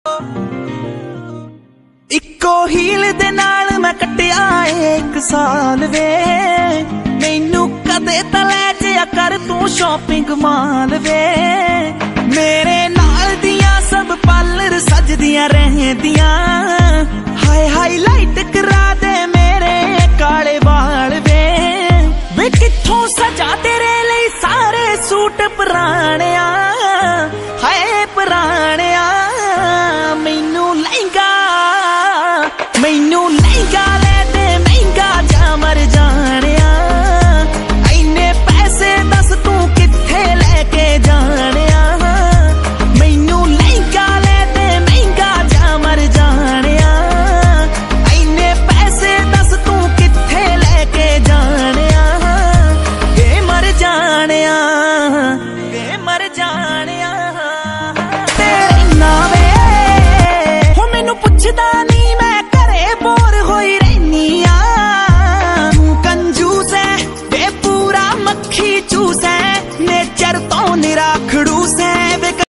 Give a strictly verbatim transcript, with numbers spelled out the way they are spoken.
इक्को हील दे नाल मैं कट्टिया एक साल वे, मैनू कदे तां लै जिया कर तू शॉपिंग माल वे।